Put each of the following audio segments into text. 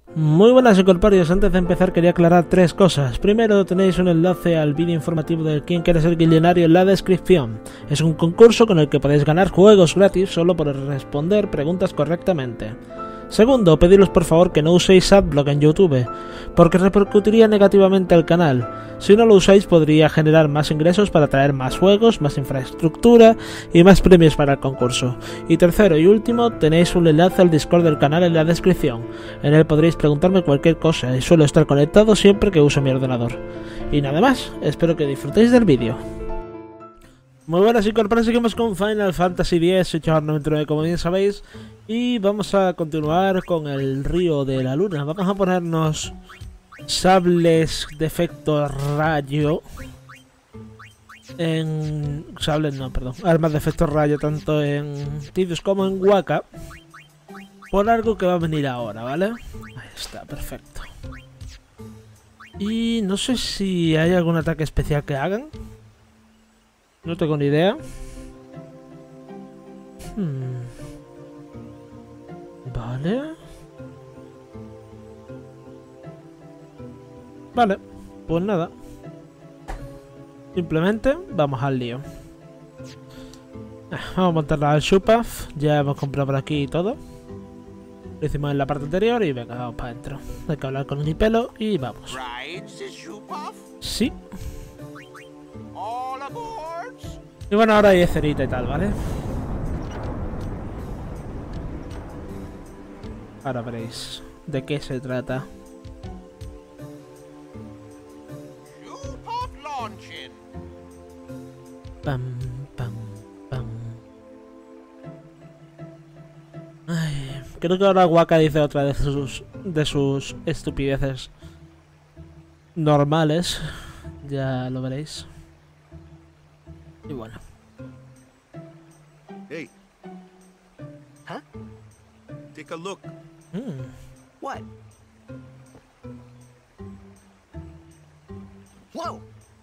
Muy buenas incorpóreos, antes de empezar quería aclarar tres cosas. Primero, tenéis un enlace al vídeo informativo de quién quiere ser guillonario en la descripción. Es un concurso con el que podéis ganar juegos gratis solo por responder preguntas correctamente. Segundo, pediros por favor que no uséis Adblock en YouTube, porque repercutiría negativamente al canal. Si no lo usáis podría generar más ingresos para traer más juegos, más infraestructura y más premios para el concurso. Y tercero y último, tenéis un enlace al Discord del canal en la descripción. En él podréis preguntarme cualquier cosa y suelo estar conectado siempre que uso mi ordenador. Y nada más, espero que disfrutéis del vídeo. Muy buenas incorporados, seguimos con Final Fantasy X, soy Chavar99 como bien sabéis. Y vamos a continuar con el río de la luna. Vamos a ponernos sables de efecto rayo en... armas de efecto rayo tanto en Tidus como en Wakka, por algo que va a venir ahora, ¿vale? Ahí está, perfecto. Y no sé si hay algún ataque especial que hagan. No tengo ni idea. Vale, pues nada. Simplemente vamos al lío. Vamos a montarla al Shootpath. Ya hemos comprado por aquí y todo. Lo hicimos en la parte anterior y venga, vamos para adentro. Hay que hablar con el pelo y vamos. Sí. Y bueno, ahora hay cerita y tal, ¿vale? Ahora veréis de qué se trata. Pam, pam, pam. Ay, creo que ahora Wakka dice otra de sus estupideces normales. Ya lo veréis. Y bueno. Hey. Huh? Take a look. What? Whoa!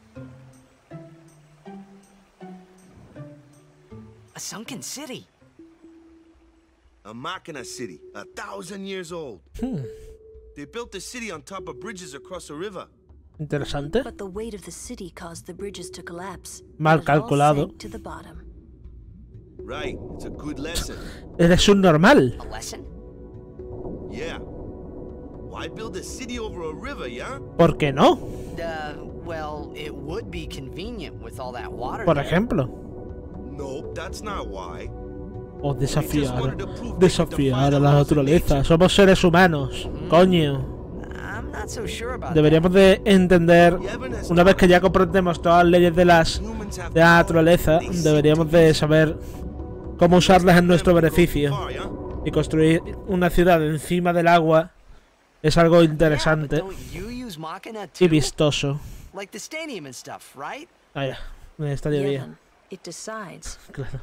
A sunken city. A Machina city, 1,000 years old. They built the city on top of bridges across a river. Interesante. But the weight of the city caused the bridges to collapse. Mal calculado. To the bottom. Right, it's a good lesson. Eres un normal. A lesson? Yeah. Why build a city over a river, yeah? ¿Por qué no? Well, it would be convenient with all that water. Por ejemplo. No, that's not why. O desafiar a la naturaleza. Somos seres humanos. Coño. Deberíamos de entender, una vez que ya comprendemos todas las leyes de la naturaleza, deberíamos de saber cómo usarlas en nuestro beneficio. Y construir una ciudad encima del agua es algo interesante y vistoso. Ah, ya, el estadio bien. Claro.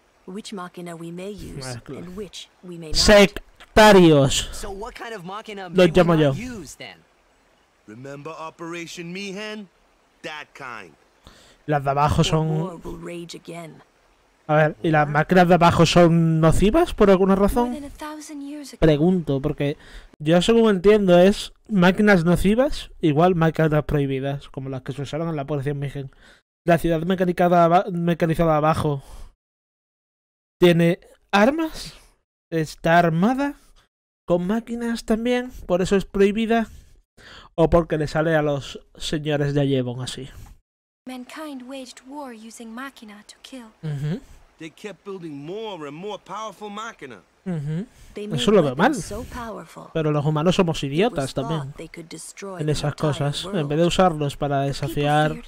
Sectarios. Los llamo yo. Remember Operation Mihen? That kind. Las de abajo son... A ver, ¿y las máquinas de abajo son nocivas por alguna razón? Pregunto, porque yo según entiendo es máquinas nocivas, igual máquinas prohibidas, como las que se usaron en la Operación Mihen. La ciudad mecanizada abajo tiene armas, está armada, con máquinas también, por eso es prohibida, o porque le sale a los señores de Ayevon así. Mankind waged war using machina to kill. They kept building more and more powerful machina. Eso lo veo mal. Pero los humanos somos idiotas también en esas cosas. En vez de usarlos para desafiar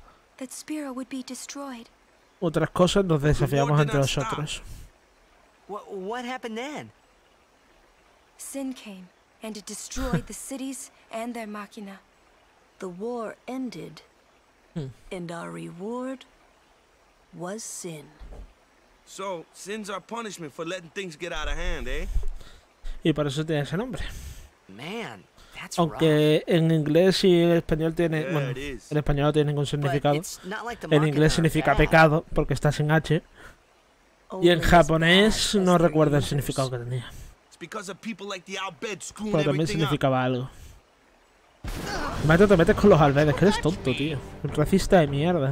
otras cosas, nos desafiamos entre nosotros. What happened then? Sin came, and it destroyed the cities and their machina. The war ended, and our reward was sin. So, sin's our punishment for letting things get out of hand, eh? Y por eso tiene ese nombre. Man, that's aunque en inglés y en español tiene... Bueno, en español no tiene ningún significado. En inglés significa pecado, porque está sin H. Y en japonés no recuerdo el significado que tenía. because of people like the Al Bhed screwing Pero también everything up. significaba algo. Maestro, te metes con los albedes, que eres tonto, tío. Un racista de mierda.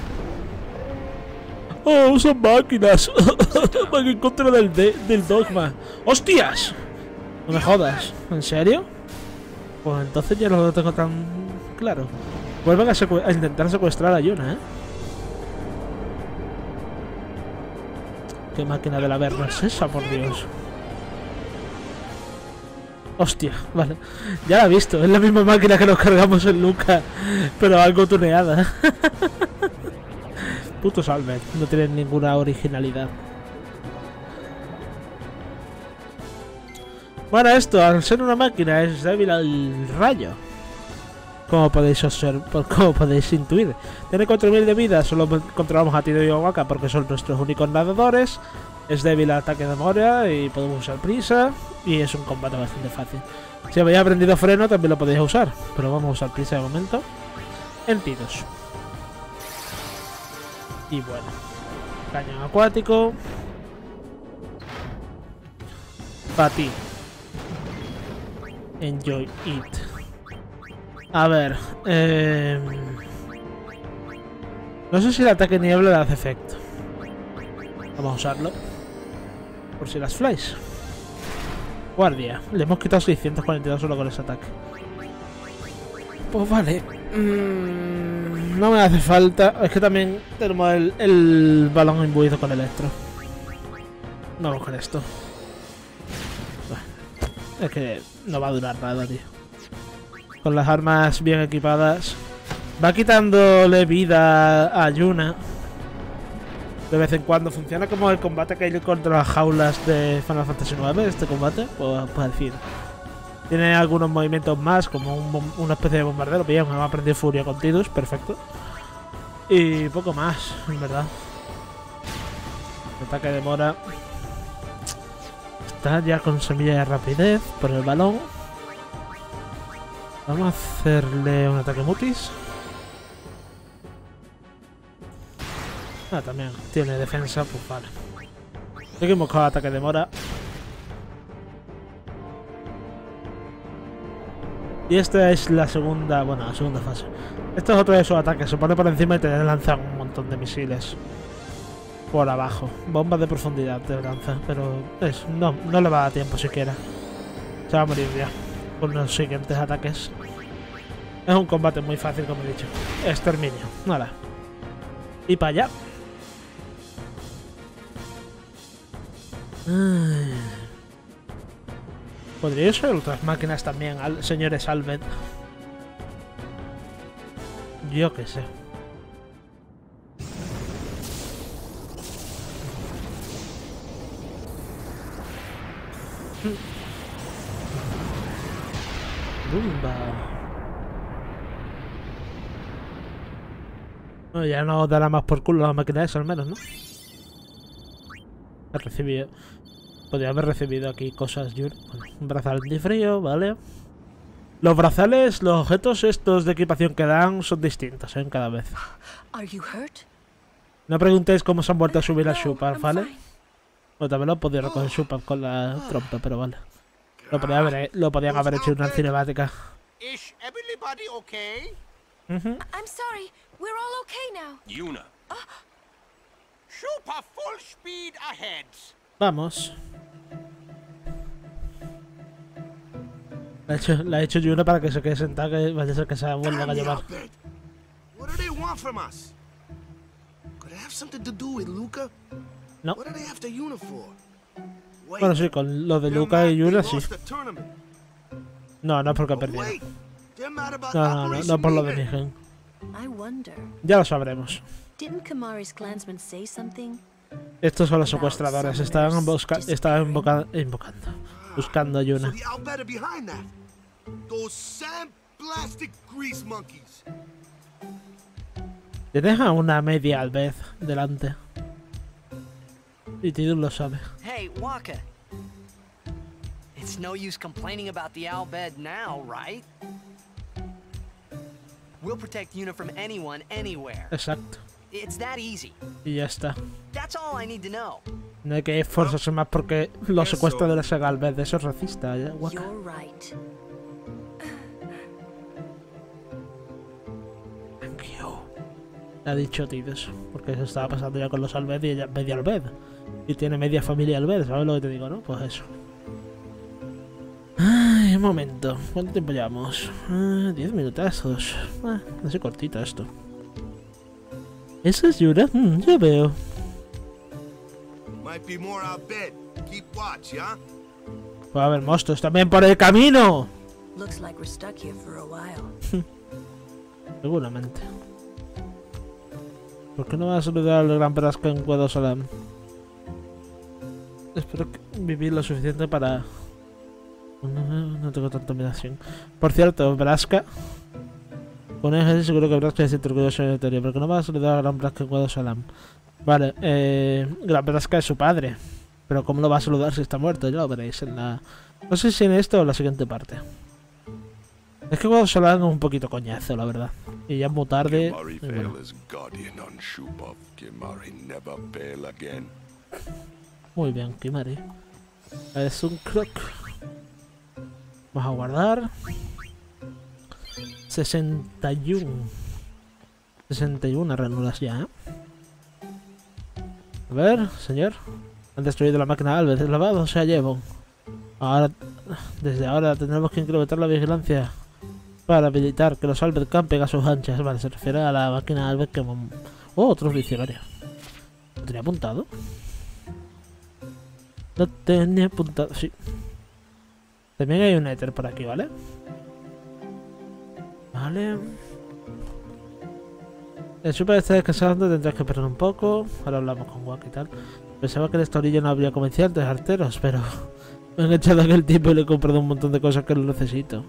¡Oh, usan máquinas! Van en contra del dogma. ¡Hostias! No me jodas. ¿En serio? Pues entonces ya no lo tengo tan claro. Vuelven a intentar secuestrar a Yuna, ¿eh? ¿Qué máquina de la verga es esa, por Dios? Hostia, vale. Ya la he visto. Es la misma máquina que nos cargamos en Luca, pero algo tuneada. Putos Albert. No tienen ninguna originalidad. Bueno, esto, al ser una máquina, es débil al rayo. Como podéis observar, como podéis intuir. Tiene 4000 de vida, solo controlamos a Tiro y Waka porque son nuestros únicos nadadores. Es débil al ataque de Moria y podemos usar prisa. Y es un combate bastante fácil. Si habéis aprendido freno también lo podéis usar, pero vamos a usar prisa de momento. En tiros. Y bueno, cañón acuático. Para ti. Enjoy it. A ver, no sé si el ataque niebla le hace efecto. Vamos a usarlo. Por si las flies. Guardia. Le hemos quitado 642 solo con ese ataque. Pues vale. No me hace falta. Es que también tenemos el balón imbuido con electro. Vamos con esto. Es que no va a durar nada, tío. Con las armas bien equipadas. Va quitándole vida a Yuna. De vez en cuando. Funciona como el combate que hay contra las jaulas de Final Fantasy IX. Este combate, pues decir. Tiene algunos movimientos más, como una especie de bombardero. Bien, me va a aprender Furia con Tidus, perfecto. Y poco más, en verdad. El ataque de Mora. Está ya con semilla de rapidez por el balón. Vamos a hacerle un ataque mutis. Ah, también tiene defensa, pues vale. Seguimos con el ataque de Mora. Y esta es la segunda, bueno, la segunda fase. Este es otro de esos ataques, se pone por encima y te lanzan un montón de misiles. Por abajo. Bombas de profundidad te lanza, pero no le va a dar tiempo siquiera. Se va a morir ya con los siguientes ataques. Es un combate muy fácil, como he dicho. Exterminio. Nada. Y para allá. Podría ser otras máquinas también, señores Albert. Yo qué sé. Bumba. Bueno, ya no dará más por culo la máquina esa, al menos, ¿no? He recibido. Podría haber recibido aquí cosas, Yuri. Bueno, un brazal antifrío, vale. Los brazales, los objetos estos de equipación que dan son distintos, ¿eh? Cada vez. No preguntéis cómo se han vuelto a subir a Shupar, ¿vale? Bueno, también lo podía recoger Shupar con la trompa, pero vale. Lo podían haber hecho en una cinemática. Is everybody okay? I'm sorry. We're all okay now. Yuna. Super full speed ahead. Vamos. La he hecho Yuna para que se quede sentada, que vaya a ser que se vuelvan a llevar. What do they want from us? Could it have something to do with Luca? No. What are they after Yuna for? Wait, Bueno, sí, con lo de they're Luca mad y Yuna they sí. lost the tournament. No es porque But perdieron. wait, they're mad about No Operation por lo de Demon. Nigen. I wonder, Ya lo sabremos. didn't Kamari's clansmen say something? Estos son los secuestradores. Estaban buscando a So Yuna. the Al Bhed are behind that. Those sandblasted grease monkeys. Tienes a una media al vez delante. Y Tidus lo sabe. Hey, Waka. It's no use complaining about the Al Bhed now, right? We'll protect Yuna from anyone, anywhere. Exacto. It's that easy. Y ya está. That's all I need to know. No hay que esforzarse más porque los secuestradores de Galvez, eso es racista. ¿Ya? Guaca. You're right. Thank you. Ha dicho Tidus, porque se estaba pasando ya con los Alved y ella es media Alved. Y tiene media familia Alved, ¿sabes lo que te digo, no? Pues eso. Ay, un momento. ¿Cuánto tiempo llevamos? 10 minutazos. No sé, cortito esto. ¿Esa es Yura? Ya veo. Might be more out bed. Keep watch, yeah? Puede haber monstruos también por el camino. Looks like we're stuck here for a while. Seguramente. ¿Por qué no vas a saludar al gran Braska en Guadosalam? Espero vivir lo suficiente para... No tengo tanta admiración. Por cierto, Braska... Con eso seguro que Braska es orgulloso en el teoría. ¿Por qué no vas a saludar al gran Braska en Guadosalam? Vale, Gran Braska es su padre. Pero ¿cómo lo va a saludar si está muerto? Ya lo veréis en la... No sé si en esto o en la siguiente parte. Es que Guadosalam es un poquito coñazo, la verdad. Y ya es muy tarde. Kimari Y bueno. fail as guardian on Shupov. Kimari never fail again. Muy bien, Kimari. Es un croc. Vamos a guardar. 61. 61 ranuras ya, ¿eh? A ver, señor. Han destruido la máquina Alves. ¿Es lavado? O sea, llevo. Ahora, desde ahora tendremos que incrementar la vigilancia para habilitar que los Alves campen a sus anchas. Vale, se refiere a la máquina Alves que... Oh, otro diccionario. ¿Lo tenía apuntado? Lo tenía apuntado, sí. También hay un éter por aquí, ¿vale? Vale. El super está descansando, tendrás que esperar un poco. Ahora hablamos con Wack y tal. Pensaba que en esta orilla no habría comerciantes arteros, pero... Me han echado a aquel tipo y le he comprado un montón de cosas que no necesito.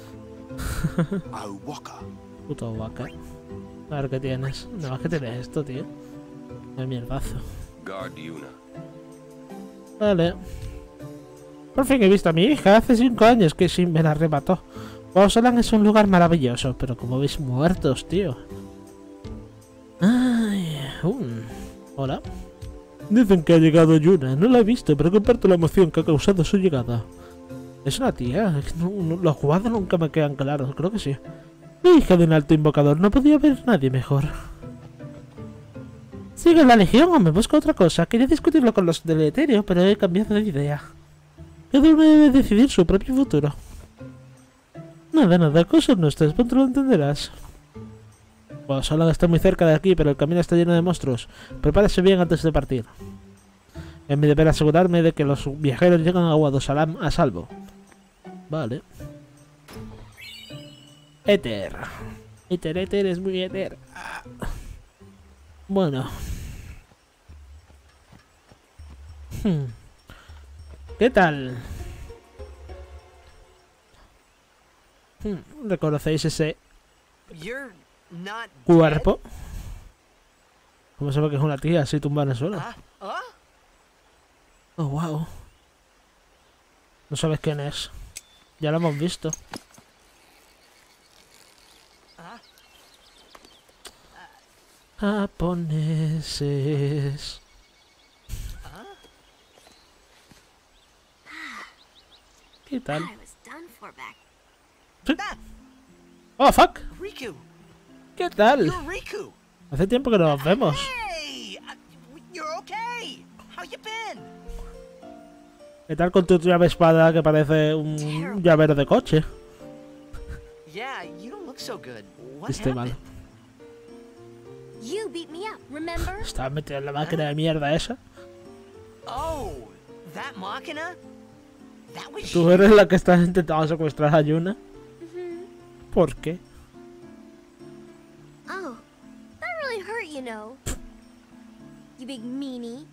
Puto Wack. A ver qué tienes. Nada más que tienes esto, tío. El mierdazo. Guard Yuna. Vale. Por fin he visto a mi hija. Hace 5 años que sí me la arrebató. Guadosalam es un lugar maravilloso, pero como veis muertos, tío. Ay, hola. Dicen que ha llegado Yuna. No la he visto, pero comparto la emoción que ha causado su llegada. Es una tía. Los jugados nunca me quedan claros. Creo que sí. Mi hija de un alto invocador. No podía haber nadie mejor. ¿Sigue la legión o me busco otra cosa? Quería discutirlo con los del Etéreo, pero he cambiado de idea. Cada uno debe decidir su propio futuro. Nada, cosas nuestras, pronto lo entenderás. Guadosalam está muy cerca de aquí, pero el camino está lleno de monstruos. Prepárese bien antes de partir. Es mi deber asegurarme de que los viajeros llegan a Guadosalam a salvo. Vale. Éter. Éter es muy éter. Bueno. ¿Qué tal? ¿Reconocéis ese You're not cuerpo? ¿Cómo se ve que es una tía así tumbada en el suelo? Oh, wow. No sabes quién es. Ya lo hemos visto. Japoneses. ¿Qué tal? I was done for back. Oh, fuck. Riku, ¿Qué tal? you're Riku. Hace tiempo que no nos vemos. Hey, you're okay. How you been? ¿Qué tal con tu llave espada que parece un llavero de coche? Yeah, you don't look so good. What Este mal. happened? You beat me up, remember? Estaba metido en la máquina de mierda esa. Oh, that Machina? That was Tú eres la que estás intentando secuestrar a Yuna. ¿Por qué? Oh, that really hurt, you know. You big meanie.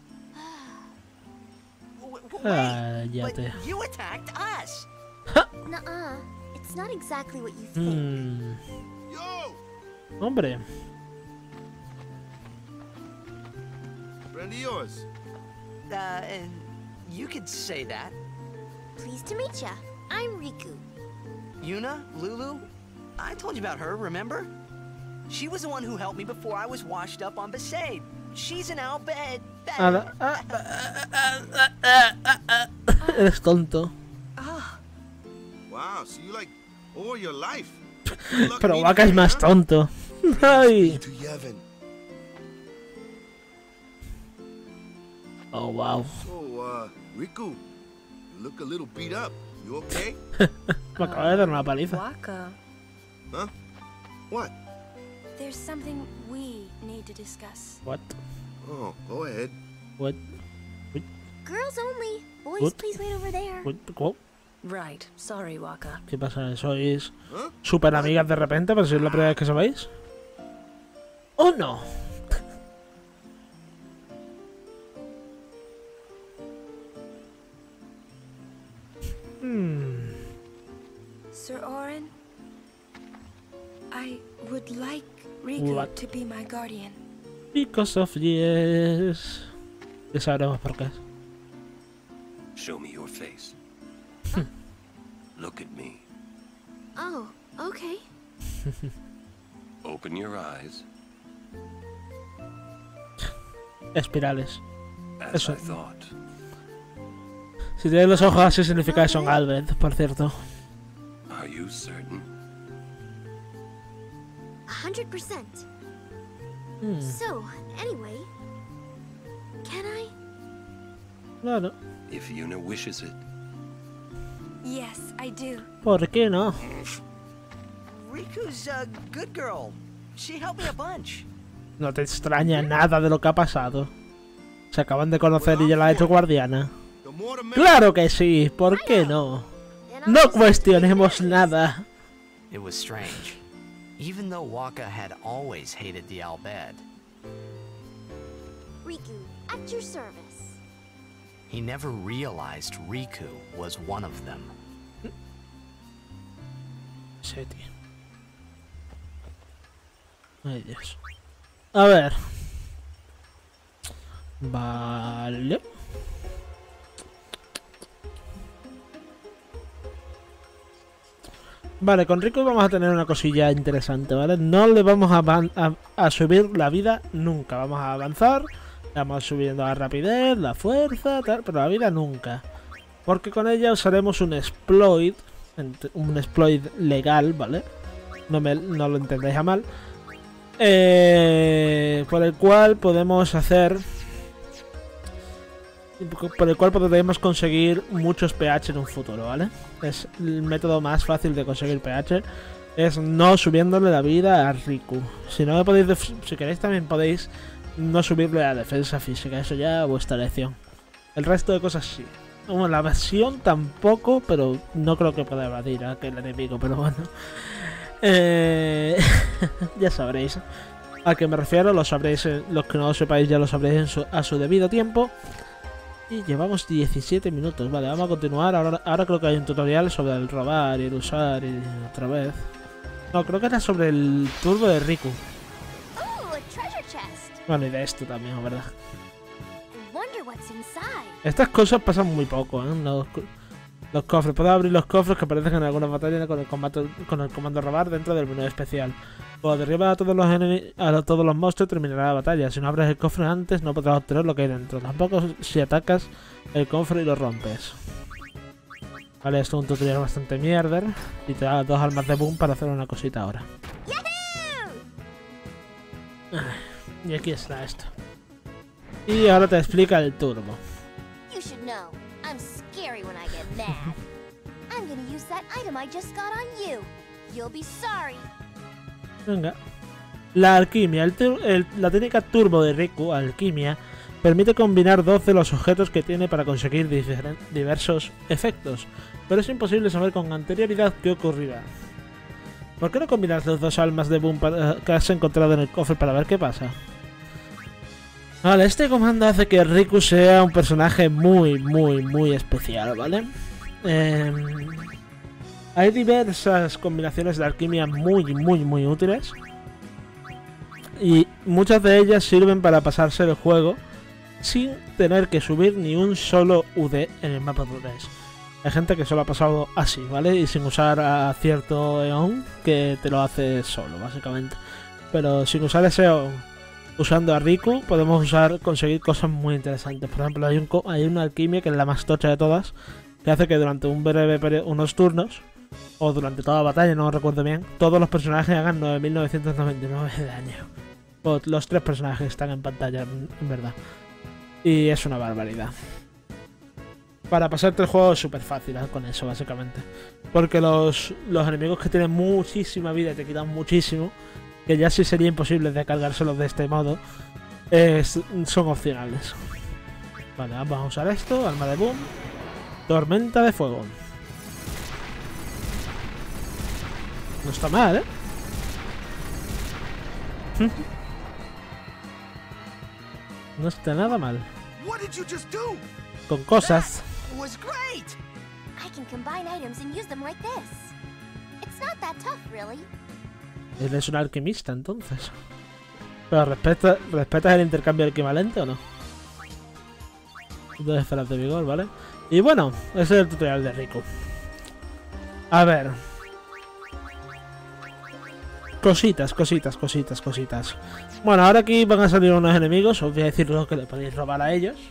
Cállate. But you attacked us. Nuh-uh. It's not exactly what you think. Yo! Hombre. Friend of yours. And you could say that. Pleased to meet ya. I'm Riku. Yuna, Lulu, I told you about her, remember? She was the one who helped me before I was washed up on Besaid. She's an Al Bhed. Eres tonto. Wow, so you like all your life. Good luck Pero meeting Waka es her, más huh? tonto. Ay. To Yevon. Oh, wow. So, Riku, you look a little beat up. You okay? Me acaba de dar una paliza. Waka, Huh? What? there's something we need to discuss. What? Oh, go ahead. What? Girls only. Boys, What? please wait over there. What? Right. Sorry, Waka. ¿Qué pasa? ¿Sois Huh? super amigas de repente? ¿Pero si es la primera vez que sabéis? ¿O no? Sir Orin, I would like Riku What? to be my guardian. Because of yes. Ya sabremos por qué. Show me your face. Look at me. Oh, okay. Open your eyes. Espirales. As Eso. I thought. Si tienes los ojos así significa que son Albert, por cierto. Are you certain? 100%. So, anyway, can I? Claro. If Yuna wishes it. Yes, I do. ¿Por qué no? Riku's a good girl. She helped me a bunch. No te extraña nada de lo que ha pasado. Se acaban de conocer y ya la ha hecho guardiana. The more the merrier. ¡Claro que sí! ¿Por qué no? Then I'll No just cuestionemos nada. It was strange. Even though Waka had always hated the Al Bhed, Riku, at your service. he never realized Riku was one of them. Sí, tío. Ay, Dios. A ver. Vale. Vale, con Riku vamos a tener una cosilla interesante, ¿vale? No le vamos a subir la vida nunca. Vamos a avanzar, vamos subiendo la rapidez, la fuerza, tal, pero la vida nunca. Porque con ella usaremos un exploit legal, ¿vale? No lo entendáis a mal. Por el cual podemos hacer... Por el cual podremos conseguir muchos PH en un futuro, ¿vale? Es el método más fácil de conseguir PH. Es no subiéndole la vida a Riku. Si no me podéis... Si queréis también podéis no subirle la defensa física. Eso ya a vuestra elección. El resto de cosas sí. Bueno, la versión tampoco, pero no creo que pueda evadir a aquel enemigo, pero bueno. Ya sabréis a qué me refiero, lo sabréis, los que no lo sepáis ya lo sabréis a su debido tiempo. Y llevamos 17 minutos, vale, vamos a continuar. Ahora creo que hay un tutorial sobre el robar y el usar y otra vez. No, creo que era sobre el turbo de Riku. Oh, a treasure chest. Bueno, y de esto también, la verdad. I wonder what's inside. Estas cosas pasan muy poco, ¿eh? Los cofres. Puedes abrir los cofres que aparecen en algunas batallas con el comando robar dentro del menú especial. Cuando derribas a todos los monstruos terminará la batalla. Si no abres el cofre antes no podrás obtener lo que hay dentro. Tampoco si atacas el cofre y lo rompes. Vale, esto es un tutorial bastante mierder. Y te da 2 almas de boom para hacer una cosita ahora. Y aquí está esto. Y ahora te explica el turbo. You should know, I'm scary when I get mad. I'm gonna use that item I just got on you. You'll be sorry. Venga. La alquimia. La técnica turbo de Riku, alquimia, permite combinar 2 de los objetos que tiene para conseguir diversos efectos, pero es imposible saber con anterioridad qué ocurrirá. ¿Por qué no combinas los 2 almas de boom que has encontrado en el cofre para ver qué pasa? Vale, este comando hace que Riku sea un personaje muy especial, ¿vale? Hay diversas combinaciones de alquimia muy útiles. Y muchas de ellas sirven para pasarse el juego sin tener que subir ni un solo UD en el mapa progress. Hay gente que solo ha pasado así, ¿vale? Y sin usar a cierto Eon que te lo hace solo, básicamente. Pero sin usar ese usando a Riku podemos conseguir cosas muy interesantes. Por ejemplo, hay una alquimia que es la más tocha de todas, que hace que durante un breve periodo, unos turnos, o durante toda la batalla, no recuerdo bien, todos los personajes hagan 9.999 de daño. Los 3 personajes están en pantalla, en verdad. Y es una barbaridad. Para pasarte el juego es súper fácil con eso, básicamente. Porque los enemigos que tienen muchísima vida y te quitan muchísimo, que ya sí sería imposible de cargárselos de este modo, son opcionales. Vale, vamos a usar esto, arma de boom, tormenta de fuego. No está mal, ¿eh? No está nada mal. What did you just do? Con cosas. It was great. I can combine items and use them like this. It's not that tough, really. Él es un alquimista, entonces. Pero ¿respetas el intercambio equivalente o no? 2 esferas de vigor, ¿vale? Y bueno, ese es el tutorial de Riku. A ver. Cositas. Bueno, ahora aquí van a salir unos enemigos. Os voy a decir lo que le podéis robar a ellos.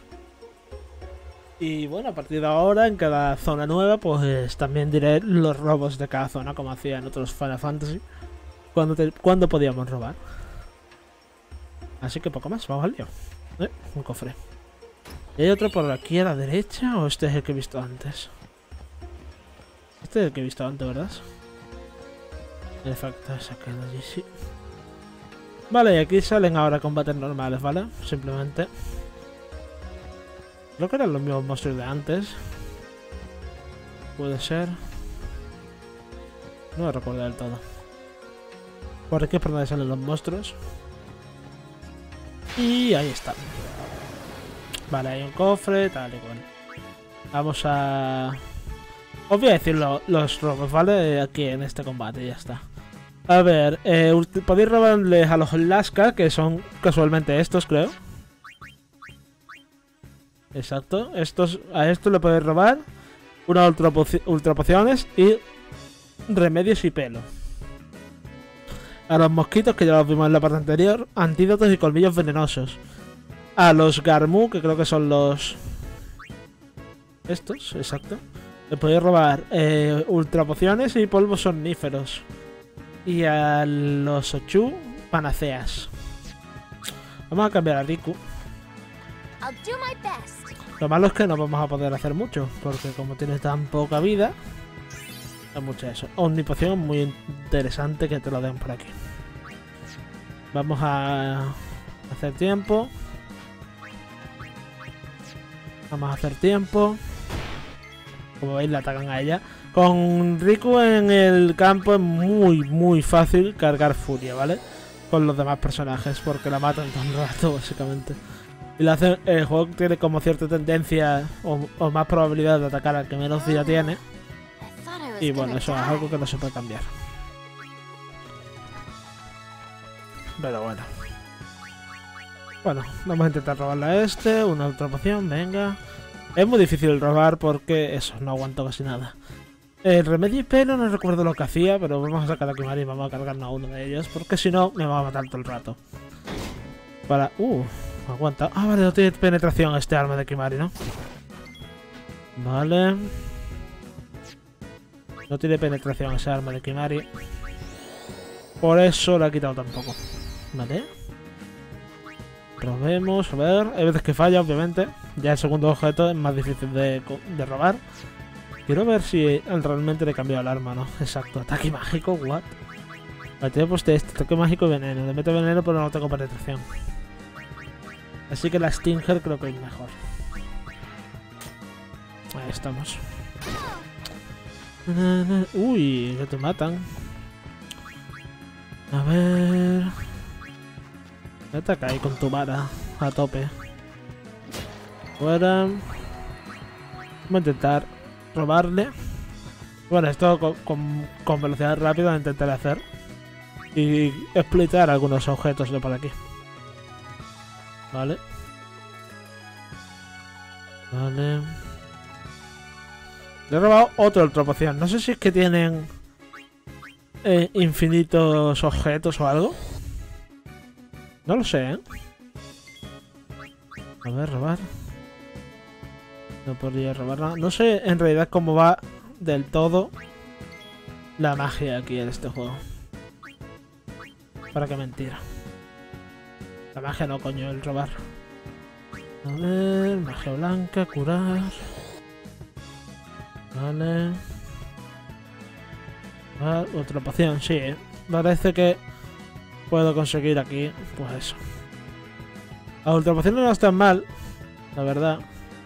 Y bueno, a partir de ahora, en cada zona nueva, pues también diré los robos de cada zona, como hacía en otros Final Fantasy. Cuando podíamos robar. Así que poco más, vamos al lío. Un cofre. ¿Y hay otro por aquí a la derecha o este es el que he visto antes? Este es el que he visto antes, ¿verdad? El factor sacar allí, sí. Vale, y aquí salen ahora combates normales, ¿vale? Simplemente. Creo que eran los mismos monstruos de antes. Puede ser. No lo recuerdo del todo. Por aquí es por donde salen los monstruos. Y ahí está. Vale, hay un cofre, tal y cual. Vamos a... Os voy a decir los robos, ¿vale? Aquí en este combate, ya está. A ver, podéis robarles a los Lasca, que son casualmente estos, creo. Exacto. A estos le podéis robar unas ultra pociones y remedios y pelo. A los mosquitos, que ya los vimos en la parte anterior, antídotos y colmillos venenosos. A los Garmu, que creo que son los... Estos, exacto. Le podéis robar ultra pociones y polvos somníferos. Y a los Ochu, panaceas. Vamos a cambiar a Riku. I'll do my best. Lo malo es que no vamos a poder hacer mucho, porque como tiene tan poca vida, hay mucho eso. Omnipoción muy interesante que te lo den por aquí. Vamos a hacer tiempo. Vamos a hacer tiempo. Como veis, le atacan a ella. Con Riku en el campo es muy fácil cargar furia, ¿vale? Con los demás personajes, porque la matan todo el rato, básicamente. Y el juego tiene como cierta tendencia o más probabilidad de atacar al que menos vida tiene. Y bueno, eso es algo que no se puede cambiar. Pero bueno. Bueno, vamos a intentar robarle a este. Una otra poción, venga. Es muy difícil robar porque eso, no aguanto casi nada. El remedio y pelo no recuerdo lo que hacía, pero vamos a sacar a Kimahri y vamos a cargarnos a uno de ellos, porque si no me va a matar todo el rato. Para... aguanta. Ah, vale, no tiene penetración este arma de Kimahri, ¿no? Vale. No tiene penetración ese arma de Kimahri. Por eso la he quitado tampoco. Vale. Robemos, a ver. Hay veces que falla, obviamente. Ya el segundo objeto es más difícil de robar. Quiero ver si realmente le he cambiado el arma, ¿no? Exacto. Ataque mágico, what? Vale, te he puesto este. Ataque mágico y veneno. Le meto veneno, pero no tengo penetración. Así que la Stinger creo que es mejor. Ahí estamos. Uy, que te matan. A ver... Ataca ahí con tu vara a tope. Fuera. Vamos a intentar robarle. Bueno, esto con velocidad rápida intentaré hacer. Y explotar algunos objetos de por aquí. Vale. Vale. Le he robado otro ultra poción. No sé si es que tienen infinitos objetos o algo. No lo sé, ¿eh? A ver, robar. No podría robar nada. No sé en realidad cómo va del todo la magia aquí en este juego. ¿Para qué mentir? La magia no, coño, el robar. A ver, magia blanca, curar. Vale. Otra poción, sí. Parece que puedo conseguir aquí, pues eso. La ultra poción no está mal, la verdad.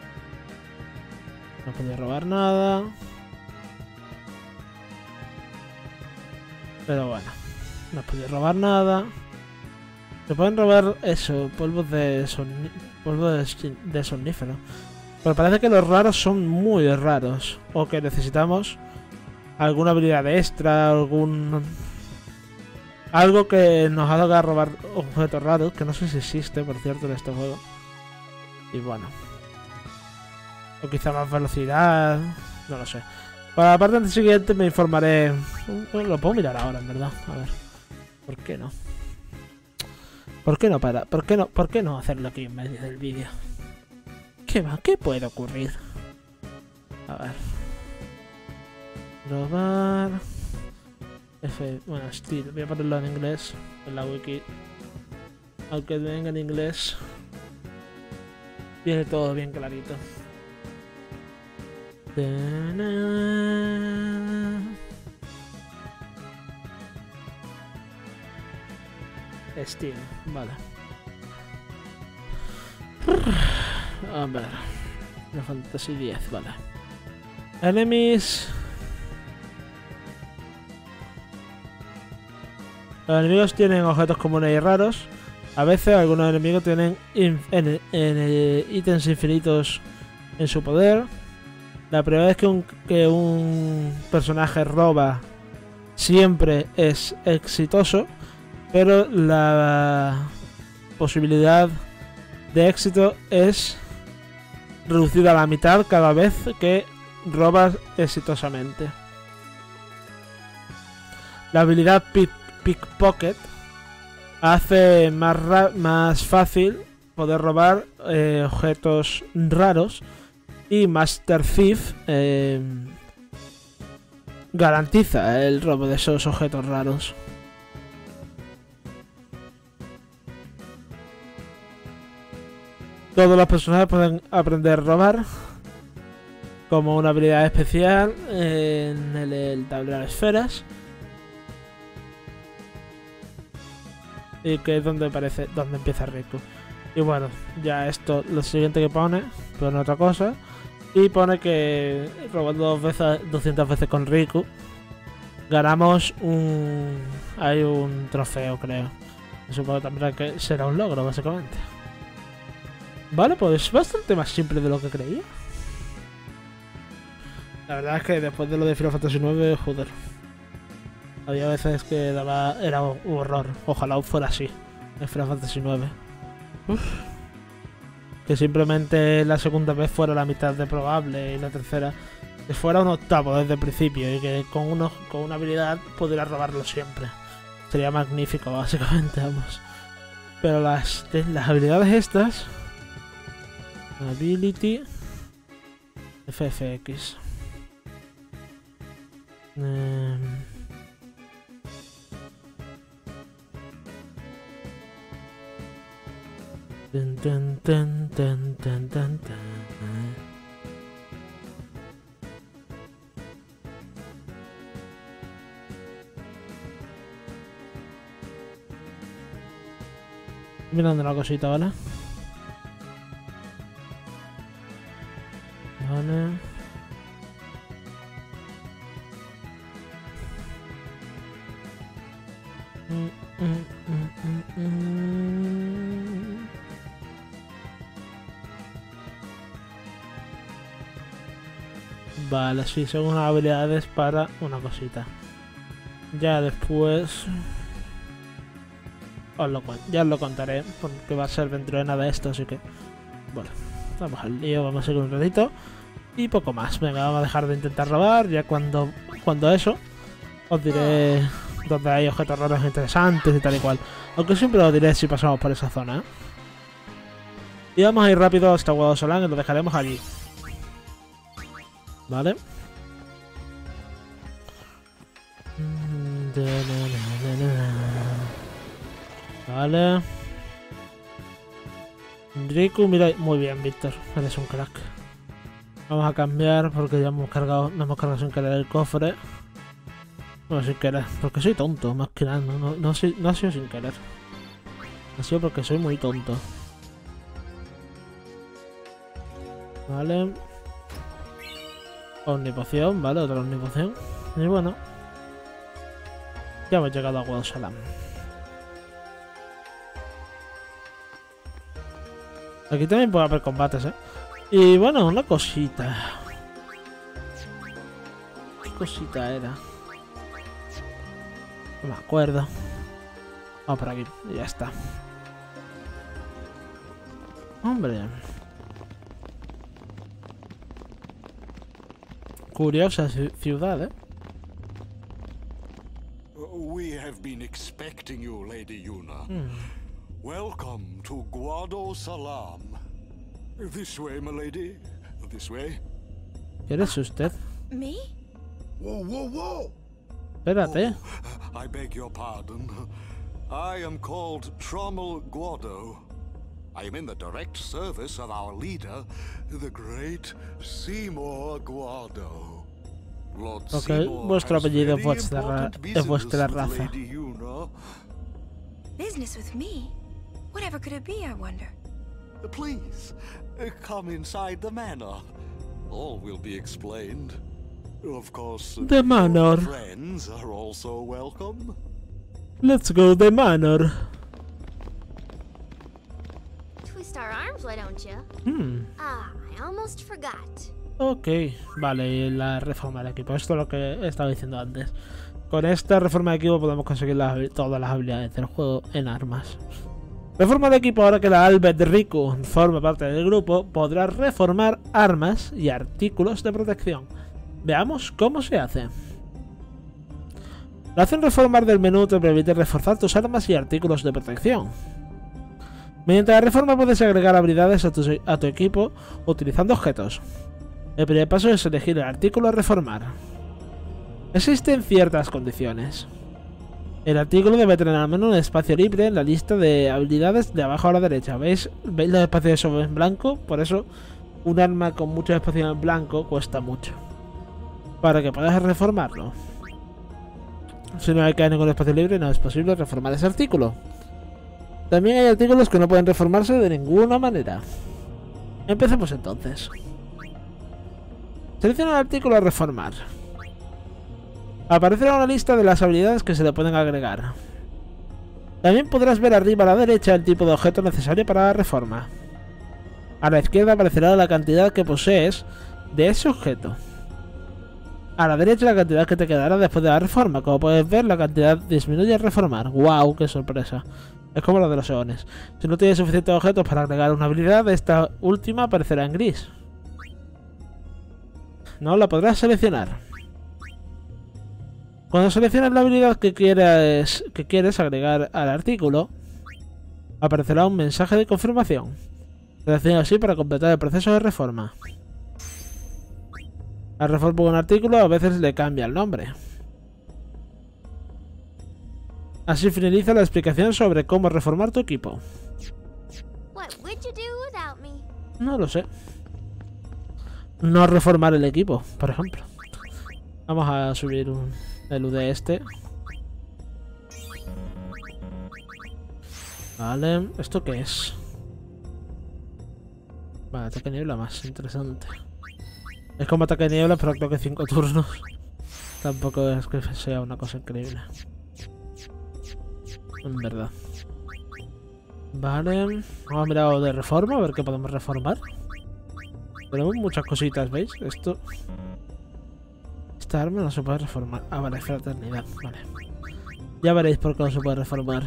No podía robar nada. Pero bueno, no podía robar nada. Se pueden robar eso, polvos de somnífero. Pero parece que los raros son muy raros. O que necesitamos alguna habilidad extra, algo que nos haga robar objetos raros, que no sé si existe, por cierto, en este juego. Y bueno. O quizá más velocidad, no lo sé. Para la parte siguiente me informaré. Bueno, lo puedo mirar ahora, en verdad. A ver. ¿Por qué no? ¿Por qué no para? ¿Por qué no hacerlo aquí en medio del vídeo? ¿Qué puede ocurrir? A ver. Robar. Bueno, estilo. Voy a ponerlo en inglés. En la wiki. Aunque venga en inglés. Viene todo bien clarito. Steam, vale. A ver. Final Fantasy 10, vale. Enemies. Los enemigos tienen objetos comunes y raros. A veces algunos enemigos tienen ítems infinitos en su poder. La primera vez que un personaje roba siempre es exitoso, pero la posibilidad de éxito es reducida a la mitad cada vez que robas exitosamente. La habilidad Pickpocket hace más fácil poder robar objetos raros. Y Master Thief garantiza el robo de esos objetos raros. Todos los personajes pueden aprender a robar como una habilidad especial en el tablero de esferas. Y que es donde empieza Riku. Y bueno, ya esto, lo siguiente que pone otra cosa. Y pone que robando 200 veces con Riku ganamos hay un trofeo, creo. Y supongo también que será un logro, básicamente. Vale, pues bastante más simple de lo que creía. La verdad es que después de lo de Final Fantasy 9, joder. Había veces que era un horror. Ojalá fuera así en Final Fantasy 9. Que simplemente la segunda vez fuera la mitad de probable y la tercera que fuera un octavo desde el principio y que con una habilidad pudiera robarlo siempre. Sería magnífico, básicamente, vamos. Pero las habilidades estas, Ability, FFX, mirando una cosita, ¿vale? Vale. Vale, sí, son unas habilidades para una cosita. Ya después ya os lo contaré, porque va a ser dentro de nada esto, así que bueno, vamos al lío, vamos a seguir un ratito y poco más. Venga, vamos a dejar de intentar robar, ya cuando eso os diré donde hay objetos raros interesantes y tal y cual. Aunque siempre lo diré si pasamos por esa zona, ¿eh? Y vamos a ir rápido hasta Guadosalam y lo dejaremos allí. Vale. Vale. Riku, mira, muy bien, Víctor, eres un crack. Vamos a cambiar porque ya hemos cargado, no hemos cargado sin querer el cofre. Bueno, sin querer, porque soy tonto, más que nada, no ha sido sin querer. Ha sido porque soy muy tonto. Vale. Omnipoción, vale, otra omnipoción. Y bueno, ya hemos llegado a Guadosalam. Aquí también puede haber combates, ¿eh? Y bueno, una cosita. ¿Qué cosita era? No me acuerdo. Vamos por aquí, y ya está. Hombre. Curiosa ciudad, ¿eh? We have been expecting you, Lady Yuna. Welcome to Guadosalam. This way, my lady. This way. ¿Quién es usted? Me? Whoa, whoa, whoa! Espérate. I beg your pardon. I am called Trommel Guado. I am in the direct service of our leader, the great Seymour Guado. Lord Seymour vuestro has apellido very es important vuestra business with raza. Lady Yuna. Business with me? Whatever could it be, I wonder? Please, come inside the manor. All will be explained. Of course, The manor. your friends are also welcome. Let's go the manor. Twist our arms, why don't you? Ah, I almost forgot. Ok, vale, y la reforma del equipo. Esto es lo que estaba diciendo antes. Con esta reforma de equipo podemos conseguir todas las habilidades del juego en armas. Reforma de equipo. Ahora que la Albert Riku forma parte del grupo, podrá reformar armas y artículos de protección. Veamos cómo se hace. La acción reformar del menú te permite reforzar tus armas y artículos de protección. Mediante la reforma puedes agregar habilidades a tu equipo utilizando objetos. El primer paso es elegir el artículo a reformar. Existen ciertas condiciones. El artículo debe tener al menos un espacio libre en la lista de habilidades de abajo a la derecha. ¿Veis los espacios en blanco? Por eso un arma con muchos espacios en blanco cuesta mucho. Para que puedas reformarlo. Si no hay ningún espacio libre, no es posible reformar ese artículo. También hay artículos que no pueden reformarse de ninguna manera. Empecemos entonces. Selecciona el artículo a reformar. Aparecerá una lista de las habilidades que se le pueden agregar. También podrás ver arriba a la derecha el tipo de objeto necesario para la reforma. A la izquierda aparecerá la cantidad que posees de ese objeto. A la derecha la cantidad que te quedará después de la reforma. Como puedes ver, la cantidad disminuye al reformar. ¡Wow! ¡Qué sorpresa! Es como lo de los eones. Si no tienes suficientes objetos para agregar una habilidad, esta última aparecerá en gris. No la podrás seleccionar. Cuando selecciones la habilidad que quieres agregar al artículo, aparecerá un mensaje de confirmación. Selecciona así para completar el proceso de reforma. Al reformar un artículo a veces le cambia el nombre. Así finaliza la explicación sobre cómo reformar tu equipo. No lo sé. No reformar el equipo, por ejemplo. Vamos a subir el UD este. Vale, ¿esto qué es? Vale, ataque niebla más interesante. Es como ataque niebla, pero creo que 5 turnos. Tampoco es que sea una cosa increíble. En verdad. Vale, vamos a mirar algo de reforma, a ver qué podemos reformar. Tenemos muchas cositas, ¿veis? Esta arma no se puede reformar. Ah, vale, fraternidad, vale. Ya veréis por qué no se puede reformar.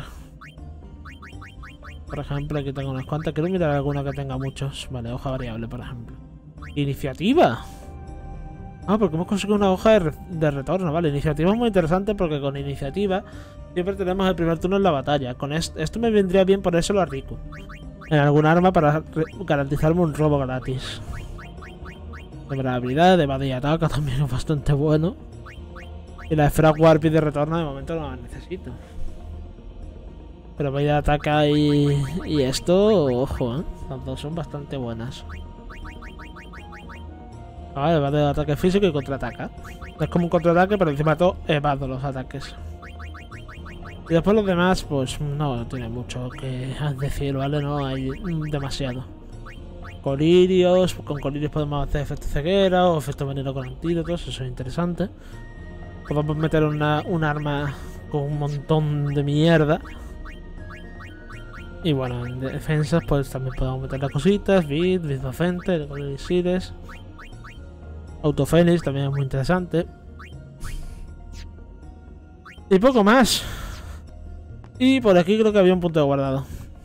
Por ejemplo, aquí tengo unas cuantas. Quiero mirar alguna que tenga muchos. Vale, hoja variable, por ejemplo. Iniciativa. Ah, porque hemos conseguido una hoja de retorno, vale. Iniciativa es muy interesante porque con iniciativa siempre tenemos el primer turno en la batalla. Con esto me vendría bien ponérselo a Riku en algún arma para garantizarme un robo gratis. La habilidad de evade y ataca también es bastante bueno. Y la esfera warp y de retorno de momento no la necesito. Pero evade y ataca y esto, ojo, las dos son bastante buenas. Vale, evade de ataque físico y contraataca. Es como un contraataque, pero encima de todo evado los ataques. Y después los demás, pues no tiene mucho que decir, ¿vale? No hay demasiado. Colirios, con colirios podemos hacer efecto ceguera o efecto veneno con antídotos, eso es interesante. Podemos meter un arma con un montón de mierda. Y bueno, en defensas pues también podemos meter las cositas, Vid docente, Colirisiles. Autofénix también es muy interesante. Y poco más. Y por aquí creo que había un punto de guardado.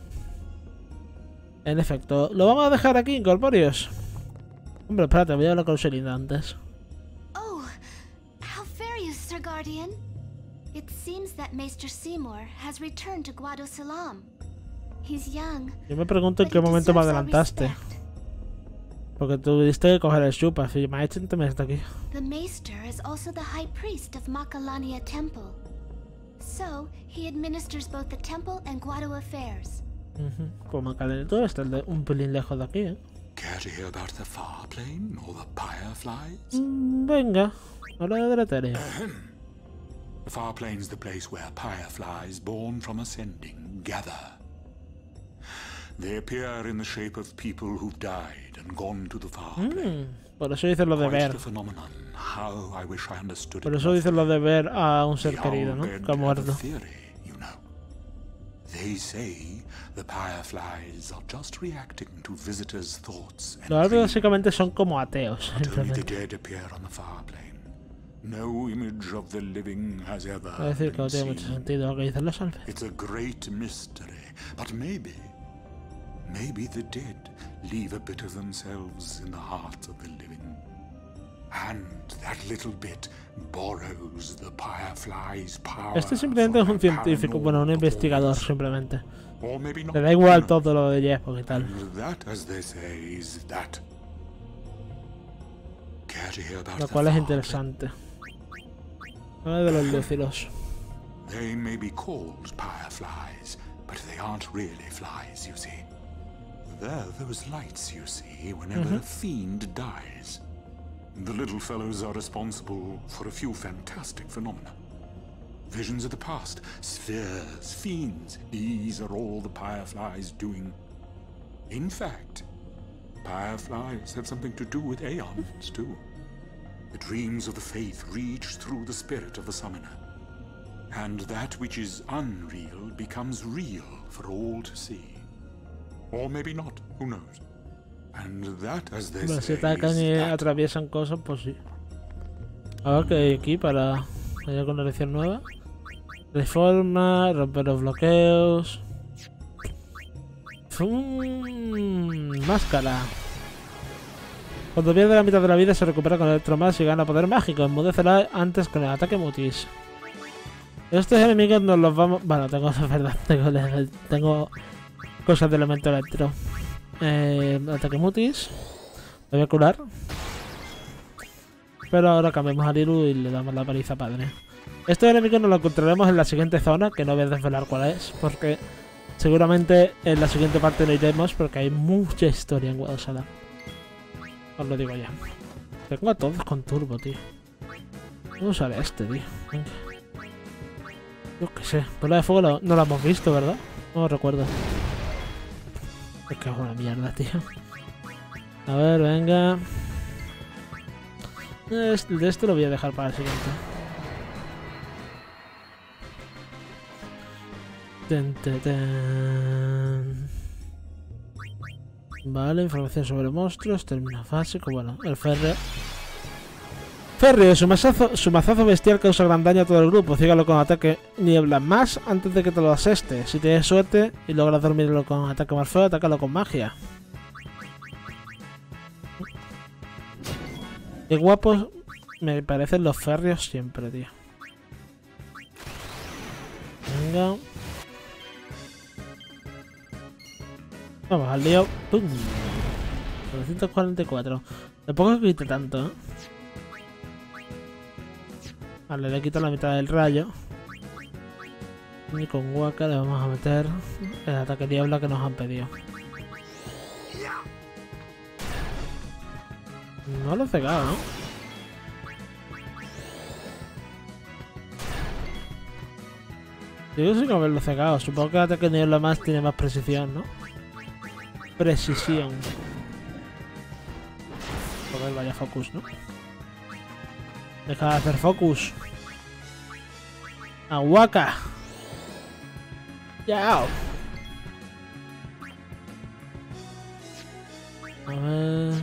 En efecto, ¿lo vamos a dejar aquí, Incorpóreos? Hombre, espérate, voy a hablar con Shelinda antes. Oh, how fare you, Sir Guardian? It seems that Maester Seymour has returned to Guado Salam. He's young. Yo me pregunto en qué momento me adelantaste. Porque tuviste que coger el Shupa, si me ha hecho hasta aquí. The Maester is also the High Priest of Macalania Temple. So, he administers both the temple and Guado affairs. Pues Macalania todo está un pelín lejos de aquí, ¿eh? Care to hear about the Far Plane or the Fireflies? Venga, habla de Dreteria. The Far Plane's the place where Fireflies born from ascending gather. They appear in the shape of people who've died and gone to the Far Plane. Por eso dices lo de ver. How I wish I understood Por eso dices lo de ver a un ser querido, ¿no? Que ha muerto. They say the Fireflies are just reacting to visitors' thoughts and los árboles básicamente son como ateos. only the dead appear on the Far Plane. No image of the living has ever Es decir, que no been tiene mucho seen. sentido lo que dicen los alfes. It's a great mystery, but maybe the dead leave a bit of themselves in the hearts of the living. And that little bit borrows the Firefly's power. Este simplemente es un científico, bueno, un investigador simplemente. Or maybe not. Le da igual todo lo de Jeff y tal. And that, as they say, is that. Care to hear about Lo the cual es Far interesante. Habla de los lúcidos. Plane? They may be called Fireflies, but they aren't really flies, you see. They're those lights you see whenever a fiend dies. The little fellows are responsible for a few fantastic phenomena. Visions of the past, spheres, fiends, these are all the Fireflies doing. In fact, Fireflies have something to do with aeons, too. The dreams of the faith reach through the spirit of the summoner. And that which is unreal becomes real for all to see. Or maybe not, who knows? And that, as they Bueno, si say, atacan y is that. atraviesan cosas, pues sí. Ahora que hay aquí para... Hay alguna lección nueva. Reforma, romper los bloqueos. Máscara. Cuando pierde la mitad de la vida se recupera con Electromax y gana poder mágico. Enmudécela antes con el ataque mutis. Estos enemigos nos los vamos... Bueno, tengo... Es verdad, tengo cosas de elemento electro. Ataque mutis. Lo voy a curar. Pero ahora cambiamos a Liru y le damos la paliza padre. Estos enemigos nos los encontraremos en la siguiente zona, que no voy a desvelar cuál es, porque seguramente en la siguiente parte lo iremos, porque hay mucha historia en Guadalajara. Os lo digo ya. Tengo a todos con turbo, tío. Vamos a usar este, tío. Venga. Yo qué sé. Bola de fuego no lo hemos visto, ¿verdad? No lo recuerdo. Es que es una mierda, tío. A ver, venga. De esto lo voy a dejar para el siguiente. Vale, información sobre monstruos. Termina básico. Bueno, el férreo. Férreo, su mazazo bestial causa gran daño a todo el grupo. Cígalo con ataque niebla más antes de que te lo aseste. Si tienes suerte y logras dormirlo con ataque más feo, atácalo con magia. Qué guapos Me parecen los férreos siempre, tío. Venga. Vamos al lío. ¡Pum! 944. Tampoco que quite tanto, ¿eh? Vale, le quito la mitad del rayo. Y con Waka le vamos a meter el ataque diablo que nos han pedido. No lo he cegado, ¿no? Yo sin haberlo cegado. Supongo que el ataque diablo más tiene más precisión, ¿no? Precisión. Joder, vaya focus, ¿no? Deja de hacer focus. Aguaca. Yao. A ver.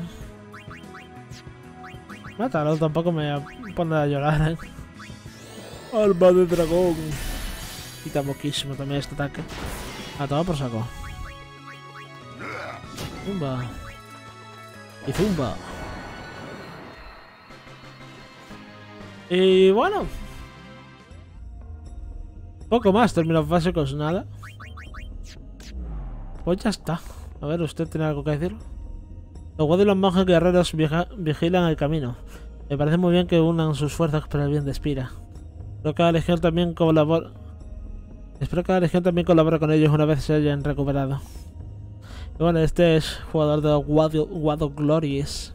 Mátalo, tampoco me voy a poner a llorar, ¿eh? Alma de dragón. Quita moquísimo también este ataque. A tomar por saco. Zumba. Y zumba. Y bueno. Poco más, términos básicos, nada. Pues ya está. A ver, ¿usted tiene algo que decir? Los guardias y los monjes guerreros vigilan el camino. Me parece muy bien que unan sus fuerzas para el bien de Spira. Espero que la Legión también colabore con ellos una vez se hayan recuperado. Y bueno, este es jugador de Guado Glories.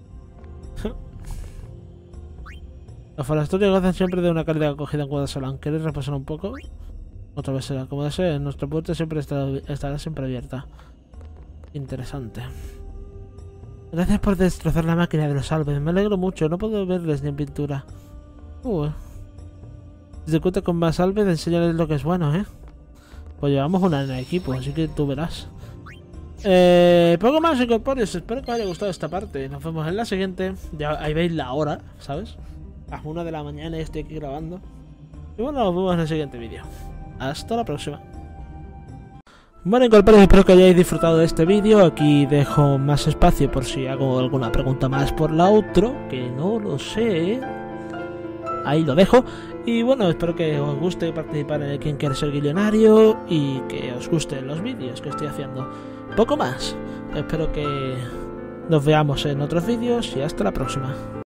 Los forasteros gozan siempre de una calidad acogida en Guadasolán. ¿Queréis repasar un poco? Otra vez será. Como desee, nuestra puerta siempre estará siempre abierta. Interesante. Gracias por destrozar la máquina de los Albes. Me alegro mucho. No puedo verles ni en pintura. Si discute con más Albes, enséñales lo que es bueno, ¿eh? Pues llevamos una en el equipo, así que tú verás. Poco más, incorpóreos. Espero que os haya gustado esta parte. Nos vemos en la siguiente. Ya ahí veis la hora, ¿sabes? Las 1 de la mañana y estoy aquí grabando. Y bueno, nos vemos en el siguiente vídeo. Hasta la próxima. Bueno, incorpóreos, espero que hayáis disfrutado de este vídeo. Aquí dejo más espacio por si hago alguna pregunta más por la outro, que no lo sé. Ahí lo dejo. Y bueno, espero que os guste participar en el Quién quiere ser guillonario y que os gusten los vídeos que estoy haciendo. Poco más. Espero que nos veamos en otros vídeos y hasta la próxima.